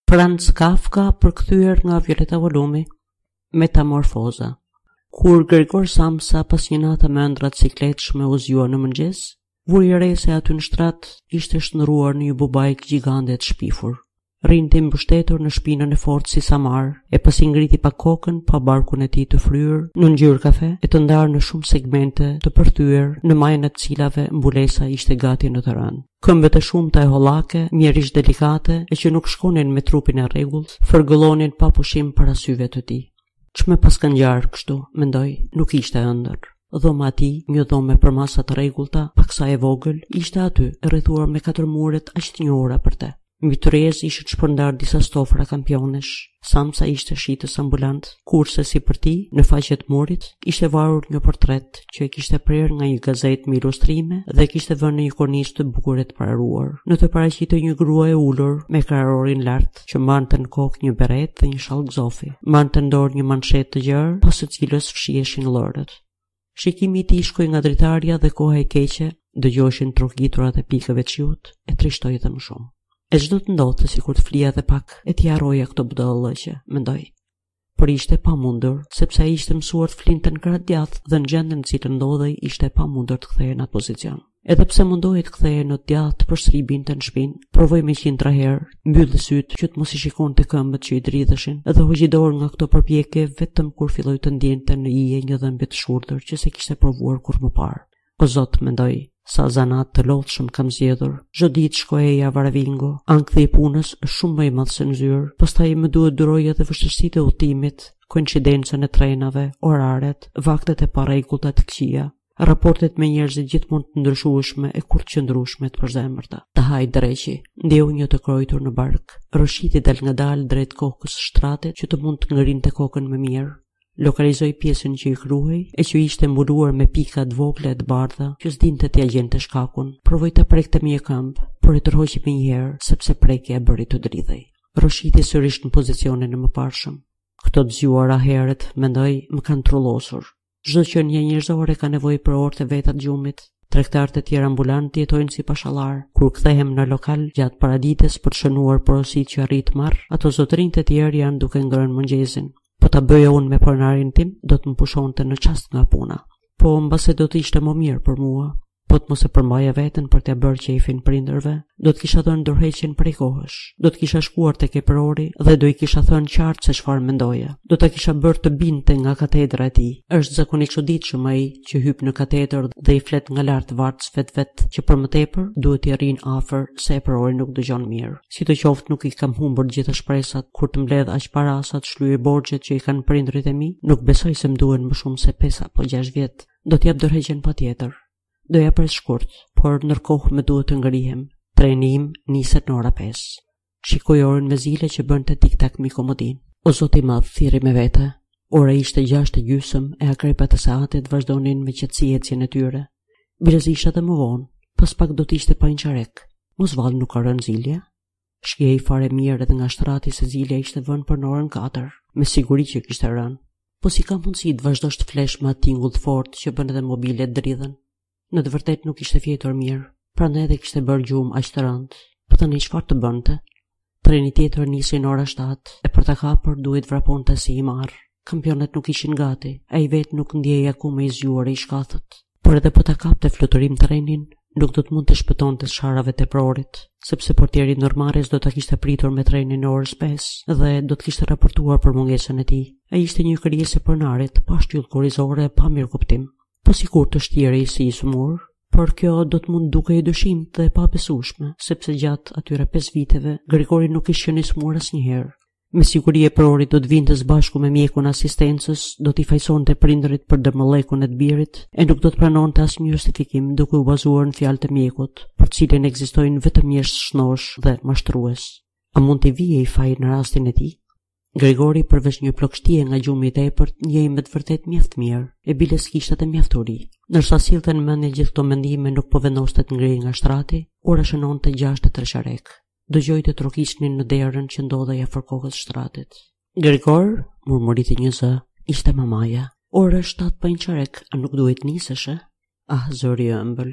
Franz Kafka përkthyer nga Violeta Volumi, Metamorfoza. Kur Grigor Samsa pas një nate me ëndrat cikletshme u zgjua në mëngjes, vuri re se aty në shtrat ishte shndruar në një bubajk gjigande të shpifur. Rinte mbështetur në shpinën e fortë si samar, e pasi ngriti pa kokën, pa barkun e tij të fryrë në ngjyrë kafe, e të ndarë në shumë segmente të përthyer në majën e të cilave mbulesa ishte gati në të rënë. Këmbët e shumta e hollake, mjerish delikate e që nuk shkonin me trupin e rregullt, fërgëllonin pa pushim para syve të tij. Çmë pas kanë ngjarë kështu, mendoj, nuk ishte ëndër. Dhoma e tij, një dhomë për masa të rregullta, paksa e vogël, ishte aty, e rrethuar me 4 muret aq të njohura për te. Mbi tryez ishin shpërndar disa stofra kampionesh. Samsa ishte shitës ambulant, kurse si për ti, në faqet murit, ishte varur një portret që e kishte prerë nga një gazetë me ilustrime dhe kishte vënë në një kornizë të bukur të pararuar. Në të paraqitë një grua e ulur me krarorin lart, që mbante në kokë një beret dhe një shall gzofi. Mbante në dorë një manshetë të gjerë, pas së cilës fshiheshin llorët. Shikimi i tij shkoi nga dritarja dhe koha e keqe, dëgjoshin trokgiturat e pikëve të qiut, e trishtoi edhe më shumë. E çdo të ndodhte sikur të flija dhe pak, e t'i harroja këto budallëqe, mendoj. Por ishte pamundur, sepse ai ishte mësuar të flinte në krah djathtë dhe në gjendjen në cilën ndodhej ishte pamundur të kthehej në atë pozicion. Edhe pse mundohej të kthehej në djathtë përsëri binte në shpinë, provoi me 100 herë, mbylli sytë që të mos I shikonte këmbët që I dridheshin, dhe hoqi dorë nga këto përpjekje vetëm kur filloi të ndjente në hije një dhëmbje të shkurtër që se kishte provuar kur më parë. O Zot, mendoj, sa zanat të lodhshëm kam zgjedhur. Çdo ditë shkoja Varavingo, ankthi I punës është shumë më I madh se në zyrë. Pastaj më duhet duroj edhe vështirësitë e udhëtimit, koincidencën e trenave, oraret, vaktet e parregullta të këqija, raportet me njerëzit gjithmonë të ndryshueshme e kurrë qëndrueshme të përzemërta. Ta haj dreqi, ndeu një të krojtur në bark. Roshiti dal ngadalë drejt kokës së shtratit që të mund të ngërinte kokën më mirë. Lokalizoi pjesën që I kruhej e që ishte mbuluar me pika të vogla e të bardha që s'dinte t'ia gjente shkakun. Provoi ta prekte me një këmbë, por e tërhoqi më një herë sepse prekja e bëri të dridhej. Roshiti sërish në pozicionin e mëparshëm. Këto të zgjuara herët, mendoj, më kanë trullosur. Çdo qenie njerëzore ka nevojë për orë të veta të gjumit. Tregtarët e tjerë ambulant jetojnë si pashallar. Kur kthehem në lokal gjatë paradites për të shënuar porositë që arrit marr, ato zotërinjtë e tjerë janë duke ngrënë mëngjesin. Po ta bëja unë me pronarin tim, do të më pushonte në çast nga puna. Po mbase do të ishte më mirë për mua. Po të mos e përmbaja veten për t'ia bërë qejfin prindërve, do të kisha dhënë dorëheqjen prej kohësh. Do të kisha shkuar tek eprori dhe do I kisha thënë qartë se çfarë mendoja. Do ta kisha bërë të binte nga katedra e tij. Është zakonisht çuditshëm ai që hyp në katedër dhe I flet nga lart varc vet që për më tepër duhet I arrin afër se eprori nuk dëgjon mirë. Sidoqoftë nuk I kam humbur gjithë shpresat kur të mbledh aq para sa të shlyej borxhet që I kanë prindrit e mi, nuk besoj se më duhen më shumë se 5 apo 6 vjet. Do t'jap dorëheqjen patjetër. Doja pres shkurt, por ndërkohë më duhet të ngrihem. Treni im niset në ora 5. Shikoj orën me zile që bënte tik-tak mi komodin. O Zoti I madh, thirri me vete. Ora ishte 6:30 e akrepat e saatit vazhdonin me qetësi ecjen e tyre. Bilazisha dhe më vonë, pas pak do të ishte pa inqarek. Mos vallë nuk ka rënë zilja? Shkej fare mirë edhe nga shtrati se zilja ishte vënë për në orën 4. Me siguri që kishte rënë. Po si ka mundësi të vazhdosh të flesh me atë tingull të fortë që bën edhe mobilet dridhen? Në të vërtet nuk ishte fjetur mirë, prandaj edhe kishte bërë gjumë aq të rëndë. Po tani çfarë të bënte? Treni tjetër nisi në ora 7, e për ta kapur duhet vraponte si I marr. Kampionet nuk ishin gati, ai vetë nuk ndjej akoma I zgjuar I shkathët. Por edhe po ta kapte fluturim trenin, nuk do të mund të shpëtonte sharave të prorit, sepse portieri normales do ta kishte pritur me trenin në orës 5 dhe do të kishte raportuar për mungesën e tij. Ai ishte një krijesë e pronarit, pa shtyllë kurrizore, pa mirëkuptim. Po sikur të shtjerej si I sumur, por kjo do të mund dukej dëshimt dhe e pabesueshme, sepse gjatë atyre 5 viteve, Grigori nuk ishte qenë I smur asnjëherë. Me siguri eprori do të vinte së bashku me mjekun asistencës, do t'i fajsonte prindërit për dërmëllekun e të birit, e nuk do të pranonte asnjë justifikim duke u bazuar në fjalët e mjekut, për të cilën ekzistojnë vetëm mjesht shnosh dhe mashtrues. A mund t'i vijej faji në rastin e tij? Grigori përveç një plokshtie nga gjumi I tepërt, njej me të vërtet mjaft mirë, e biles kishte edhe mjafturi. Ndërsa sillte në mendje gjithë këto mendime nuk po vendoste të ngrihej nga shtrati, ora shënonte 6:03. Dëgjoi të trokisnin në derën që ndodhej afër kokës shtratit. Grigor, murmuriti një zë, ishte mamaja. Ora 7 pa inqarek, a nuk duhet nisesh? Ah, zëri ëmbël.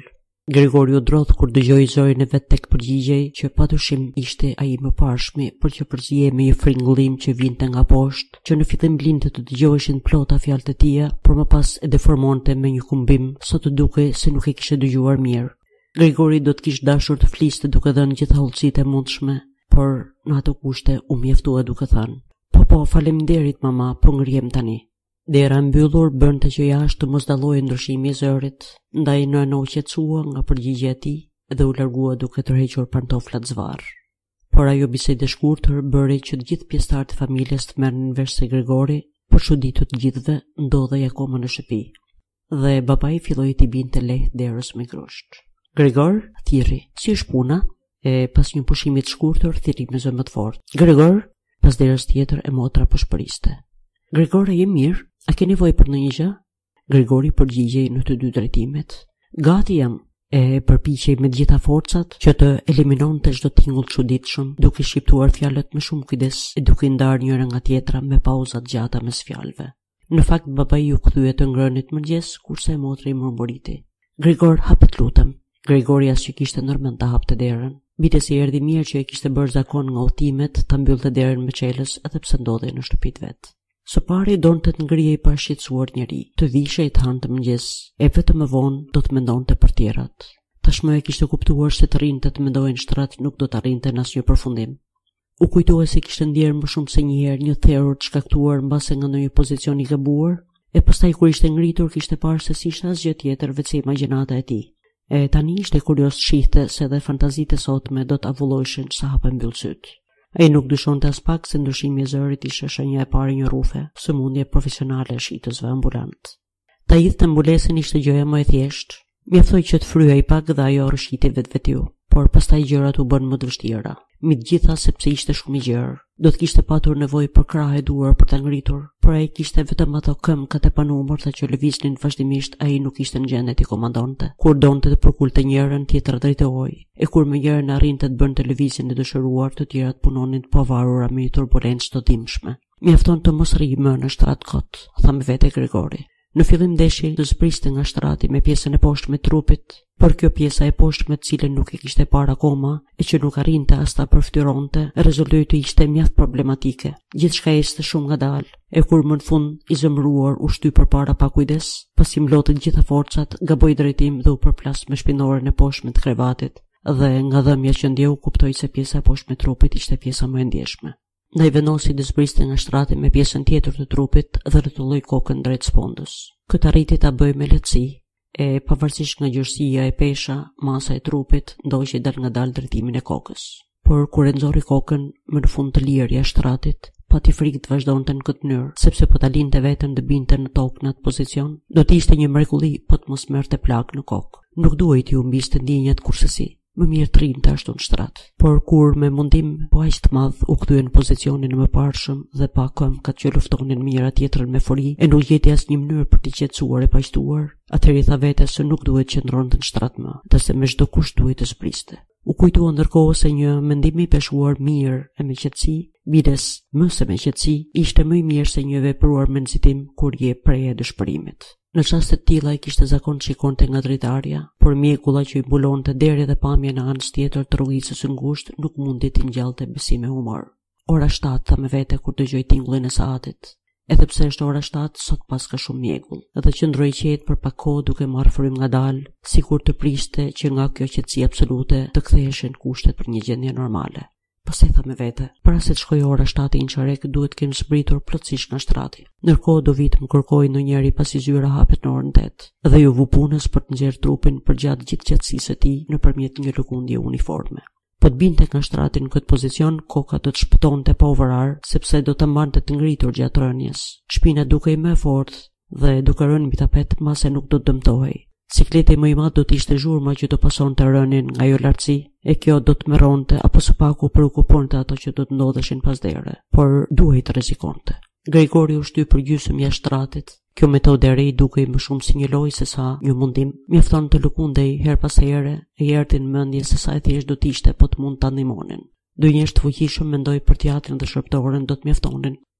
Grigori u drodh kur dëgjoi zërin e vet tek përgjigjej që padyshim ishte ai më parshmi për që përzije me një fringullim që vinte nga poshtë, që në fillim linte të dëgjoheshin plota fjalët e tija, por më pas e deformonte me një kumbim, sa të dukej se nuk e kishte dëgjuar mirë. Grigori do të kishte dashur të fliste duke dhënë gjitha hollësitë e mundshme, por në ato kushte u mjaftua duke thënë: Po, faleminderit mama, po ngrihem tani. Dera mbyllur bënte që jashtë mos dallojë ndryshimi i zërit, ndaj nëna u qetësua nga përgjigjja e tij dhe u largua duke tërhequr pantoflat zvarr. Por ajo bisedë e shkurtër bëri që të gjithë pjesëtarët e familjes të merrnin vesh se Grigori, për çuditë të gjithëve, ndodhej akoma në shtëpi. Dhe babai filloi t'i binte lehtë derës me grusht. Grigor, thirri, si është puna? E pas një pushimi të shkurtër, thirri me zë më të fortë. Grigor, pas derës tjetër e motra po shpëriste. Grigor, je mirë? A ke nevojë për ndonjë gjë? Grigori përgjigjej në të dy drejtimet. Gati jam, e përpiqej me gjitha forcat që të eliminonte çdo tingull të çuditshëm, duke shqiptuar fjalët me shumë kujdes e duke ndarë njëra nga tjetra me pauza të gjata mes fjalëve. Në fakt babai u kthye të ngrënit mëngjes, kurse motra i murmuriti: Grigor, hapet lutem. Grigori as që kishte ndërmend ta hapte derën. Bitesi erdhi mirë që e kishte bërë zakon nga udhëtimet ta mbyllte derën me çelës, edhe pse ndodhej në shtëpitë vet. Së pari donte të ngrihej pa shqetësuar njeri, të vishej të hanë të mëngjes, e vetëm më vonë do të mendonte për tjerat. Tashmë e kishte kuptuar se të rrinte të mendojnë shtrat nuk do të arrinte në asnjë përfundim. U kujtohej se kishte ndjerë më shumë se një herë një therrur të shkaktuar mbase nga ndonjë pozicion i gabuar, e pastaj kur ishte ngritur kishte parë se s'ishte asgjë tjetër veçse imagjinata e tij. E tani ishte kurioz të shihte se edhe fantazitë e sotme do të avullojshin sa hapë mbyll syt. Ai nuk dyshonte as pak se ndryshimi i zërit ishte shenja e parë një rrufe, sëmundje profesionale e shitësve ambulant. Ta hidhte mbulesën ishte gjëja më e thjeshtë. Mjaftoi që të fryhej pak dhe ajo rrëshqiti vetvetiu, por pastaj gjërat u bën më të vështira. Mi të gjitha sepse ishte shumë i gjerë. Do të kishte patur nevojë për krahë e duar për ta ngritur, por ai kishte vetëm ato këmbët e panumërta që lëviznin vazhdimisht, ai nuk ishte në gjendje të komandonte. Kur donte të përkulte njërin, tjetër drejtohej, e kur më njërin arrinte të bënte lëvizjen e dëshiruar, të tjerat punonin të pavarura me një turbulencë të dimshme. Mjafton të mos rri më në shtrat kot, tha me vete Grigori. Në fillim deshi të zbriste nga shtrati me pjesën e poshtme të trupit, por kjo pjesa e poshtme të cilën nuk e kishte parë akoma e që nuk arrinte as ta përftyronte, rezolvoi të ishte mjaft problematike. Gjithçka ishte shumë ngadalë, e kur më në fund i zëmruar u shty përpara pa kujdes, pasi mblodhi gjitha forcat, gaboi drejtim dhe u përplas me shpinoren e poshtme të krevatit, dhe nga dhëmja që ndjeu kuptoi se pjesa e poshtme të trupit ishte pjesa më e ndjeshme. Ndaj vendosi të zbriste nga shtrati me pjesën tjetër të trupit dhe rrotulloi kokën drejt spondës. Këtë arriti ta bëj me lehtësi, e pavarësisht nga gjërësia e pesha, masa e trupit ndoqi dal ngadalë drejtimin e kokës. Por kur e nxorri kokën më në fund të lirë jashtë shtratit, pati frikë të vazhdonte në këtë mënyrë, sepse po ta linte veten të binte në tokë në atë pozicion, do të ishte një mrekulli po të mos merrte plak në kokë. Nuk duhej t'i humbiste ndjenjat kurse më mirë të rinte ashtu në shtrat. Por kur me mundim po aq të madh u kthye në pozicionin e mëparshëm dhe pa këmbët që luftonin me njëra tjetrën me fori, e nuk gjeti asnjë mënyrë për të qetësuar e paqtuar, atëherë i tha vetes se nuk duhet që ndronte në shtrat më, dhe se me çdo kusht duhet të zbriste. U kujtua ndërkohë se një mendim i peshuar mirë e me qetësi, bides më se me qetësi, ishte më i mirë se një vepruar me nxitim kur je prej e dëshpërimit. Në çaste të tilla ai kishte zakon të shikonte nga dritarja, por mjekulla që i mbulonte deri dhe pamja në anës tjetër të rrugës së ngushtë nuk mundi t'i ngjallte besim e humor. Ora 7 tha me vete kur dëgjoi tingullin e saatit. Edhe pse është ora 7, sot pas ka shumë mjegull, dhe qëndroi qetë për pak kohë duke marrë frym ngadalë, sikur të priste që nga kjo qetësi absolute të ktheheshin kushtet për një gjendje normale. Pastaj tha me vete, para se të shkojë ora 7 në çarek duhet kemi zbritur plotësisht nga shtrati. Ndërkohë do vit më kërkoi ndonjëri pasi zyra hapet në orën 8, dhe ju vu punës për të nxjerrë trupin përgjatë gjithë qetësisë së tij nëpërmjet një lëkundje uniforme. Po të binte nga shtrati në këtë pozicion, koka do të shpëtonte pa uvarar, sepse do të mbante të ngritur gjatë rënies. Shpina dukej më e fortë dhe duke rënë mbi tapet, mase nuk do të dëmtohej. Sikleti më i madh do të ishte zhurma që do pasonte rënien nga ajo lartësi, e kjo do të merronte apo së paku preokuponte ato që do të ndodheshin pas dere, por duhej të rrezikonte. Grigori u shty për gjysmë jashtë shtratit. Kjo metodë e re dukej më shumë si një lojë se sa një mundim. Mjafton të lëkundej her pas here, e erdhi në mendje se sa e thjesht do të ishte po të mund ta ndihmonin. Dynjesht të fuqishëm mendoi për teatrin dhe shërptoren do të mjaftonin.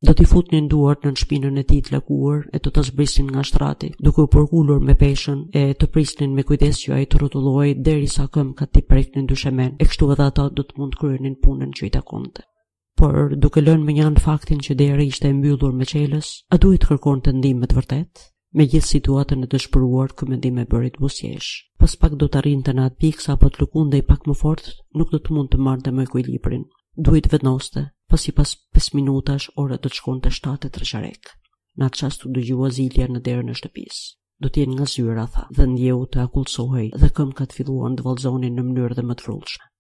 Do t'i futnin duart në shpinën e tij të lakuar e të zbrisnin nga shtrati, duke u përkullur me peshën e të prisnin me kujdes që ai të rrotullojë derisa këmbkat t'i preknin dyshemen, e kështu edhe ata do të mund të kryenin punën që i takonte. Por duke lënë me njanë faktin që deri ishte e mbyllur me qelës, a duhet kërkonte ndihmë të vërtet? Me gjithë situatën e dëshpëruar, ky mendim e bëri të buzëqesh. Pas pak do të arrinte në atë pikë sa apo të lëkundej pak më fort, nuk do të mund të marrte më ekuilibrin. Duhet vetnoste, pasi pas 5 minutash ora do të shkonte 7 e 3 Në atë çast u dëgjua zilja në derën e shtëpisë. Do të jenë nga zyra, tha, dhe ndjeu të akullsohej dhe këmbkat filluan të vallëzonin në mënyrë dhe më të frullshme.